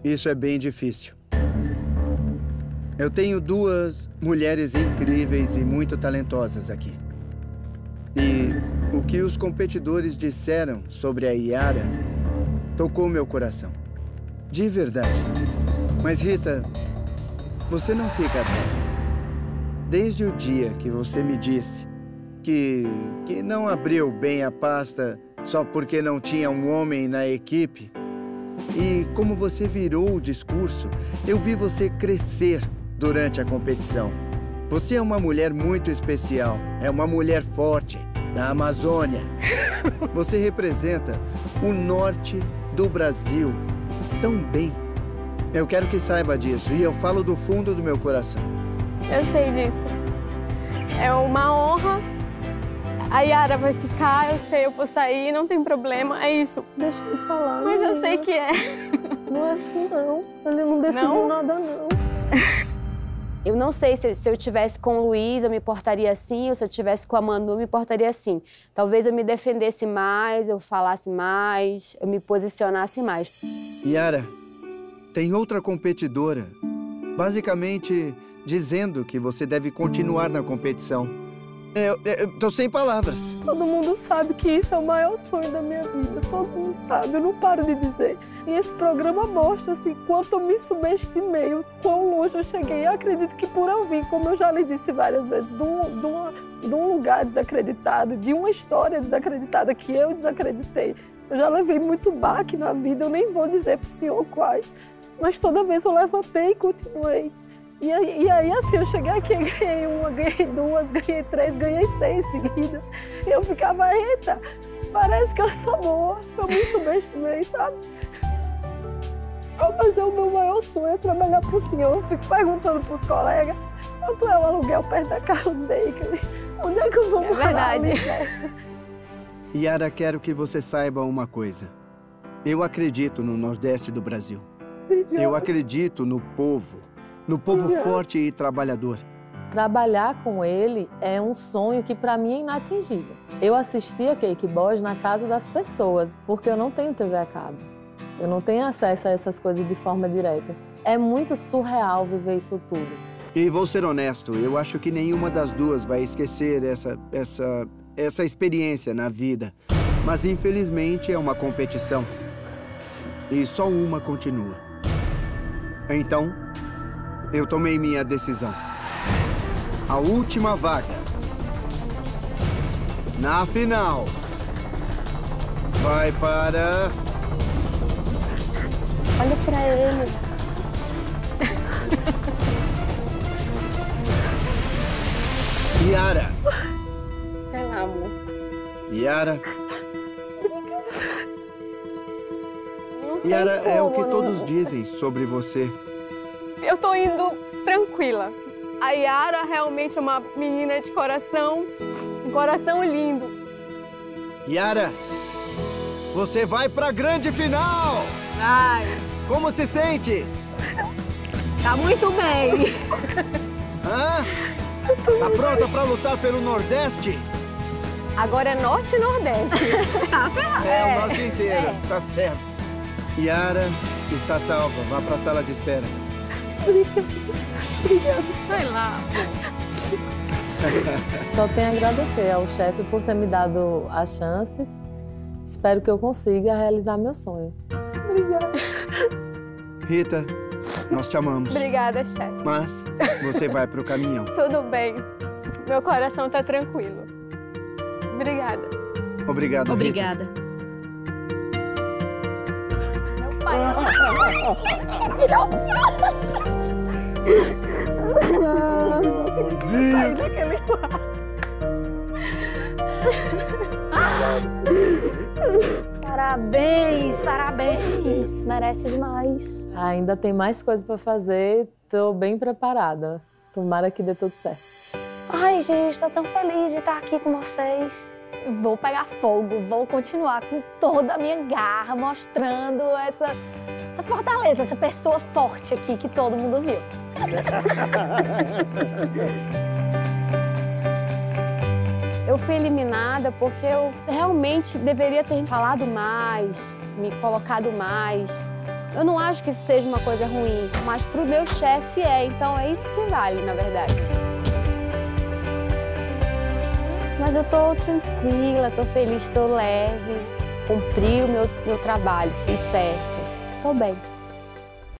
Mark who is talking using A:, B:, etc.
A: Isso é bem difícil. Eu tenho duas mulheres incríveis e muito talentosas aqui. E o que os competidores disseram sobre a Yara tocou meu coração. De verdade. Mas, Rita, você não fica atrás. Desde o dia que você me disse que não abriu bem a pasta só porque não tinha um homem na equipe, e como você virou o discurso, eu vi você crescer durante a competição. Você é uma mulher muito especial, é uma mulher forte, da Amazônia. Você representa o norte do Brasil tão bem. Eu quero que saiba disso, e eu falo do fundo do meu coração.
B: Eu sei disso. É uma honra. A Yara vai ficar, eu sei, eu vou sair, não tem problema, é isso.
C: Deixa ele falar.
B: Mas eu sei que é.
C: Não é assim, não. Ele não decidiu nada, não.
D: Eu não sei se eu tivesse com o Luiz, eu me portaria assim, ou se eu tivesse com a Manu, eu me portaria assim. Talvez eu me defendesse mais, eu falasse mais, eu me posicionasse mais.
A: Yara, tem outra competidora, basicamente dizendo que você deve continuar na competição. Eu tô sem palavras.
C: Todo mundo sabe que isso é o maior sonho da minha vida. Todo mundo sabe, eu não paro de dizer. E esse programa mostra, assim, quanto eu me subestimei, o quão longe eu cheguei. Eu acredito que por eu vir, como eu já lhe disse várias vezes, de um lugar desacreditado, de uma história desacreditada que eu desacreditei. Eu já levei muito baque na vida, eu nem vou dizer pro senhor quais. Mas toda vez eu levantei e continuei. E aí, assim, eu cheguei aqui, ganhei uma, ganhei duas, ganhei três, ganhei 6 seguidas. E eu ficava, eita, parece que eu sou boa. Eu me subestimei, sabe? Mas o meu maior sonho é trabalhar pro senhor. Eu fico perguntando pros colegas, quanto é o aluguel perto da Carlos Bakery? Onde é que eu vou morar?
D: É verdade.
A: Yara, quero que você saiba uma coisa. Eu acredito no Nordeste do Brasil. Eu acredito no povo forte e trabalhador.
E: Trabalhar com ele é um sonho que para mim é inatingível. Eu assistia Cake Boys na casa das pessoas, porque eu não tenho TV a cabo. Eu não tenho acesso a essas coisas de forma direta. É muito surreal viver isso tudo.
A: E vou ser honesto, eu acho que nenhuma das duas vai esquecer essa experiência na vida. Mas infelizmente é uma competição. E só uma continua. Então, eu tomei minha decisão. A última vaga na final vai para...
D: Olha pra ele.
A: Yara.
B: Vai lá, amor.
A: Yara. Yara, é o que todos dizem sobre você.
B: Eu tô indo tranquila. A Yara realmente é uma menina de coração, um coração lindo.
A: Yara, você vai pra grande final!
B: Vai.
A: Como se sente?
B: Tá muito bem.
A: Hã? Tá pronta pra lutar pelo Nordeste?
D: Agora é Norte e Nordeste.
B: Tá ferrado.
A: É, o Norte inteiro, tá certo. Yara está salva, vá pra sala de espera.
C: Obrigada.
B: Sei lá.
E: Só tenho a agradecer ao chefe por ter me dado as chances. Espero que eu consiga realizar meu sonho.
C: Obrigada.
A: Rita, nós te amamos.
B: Obrigada, chefe.
A: Mas você vai pro caminhão.
B: Tudo bem. Meu coração tá tranquilo. Obrigada.
A: Obrigado,
F: Obrigada.
A: Rita.
B: Meu pai.
C: Saí daquele quarto.
D: Parabéns, parabéns. Merece demais.
E: Ainda tem mais coisa para fazer, estou bem preparada. Tomara que dê tudo certo.
D: Ai, gente, tô tão feliz de estar aqui com vocês.
G: Vou pegar fogo, vou continuar com toda a minha garra, mostrando essa fortaleza, essa pessoa forte aqui que todo mundo viu.
D: Eu fui eliminada porque eu realmente deveria ter falado mais, me colocado mais. Eu não acho que isso seja uma coisa ruim, mas para o meu chefe é, então é isso que vale, na verdade. Mas eu tô tranquila, tô feliz, tô leve, cumpri o meu trabalho, fiz certo, tô bem.